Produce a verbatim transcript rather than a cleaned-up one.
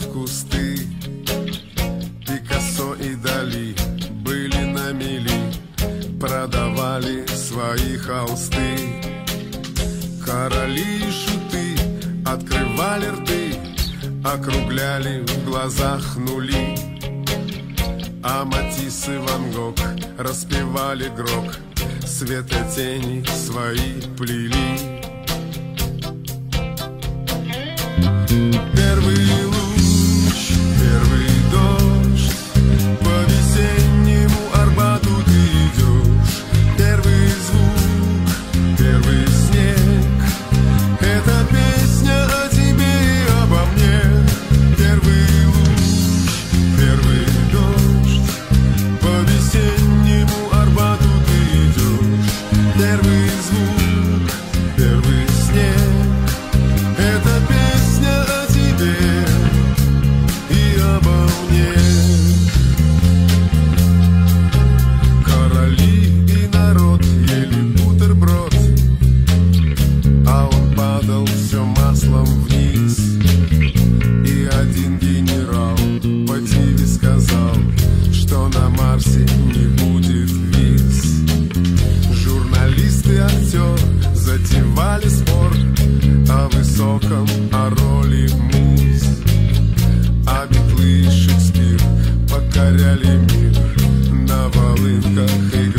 кусты. Пикассо и Дали были на мели, продавали свои холсты. Короли и шуты открывали рты, округляли в глазах нули. А Матисс и Ван Гог распевали грок, светотени свои плели. Первый луч, первый дождь, по весеннему Арбату ты идешь. Первый звук, первый снег, это песня о тебе и обо мне. Первый луч, первый дождь, по весеннему Арбату ты идешь. Первый звук, первый снег, это песня о тебе и обо мне. Короли и народ ели бутерброд, а он падал все маслом вниз. И один генерал по ТВ сказал, что на Марсе не будет виз. Журналист и актер затевали спор о высоком, о роли муз. А Битлы и Шекспир покоряли мир на волынках и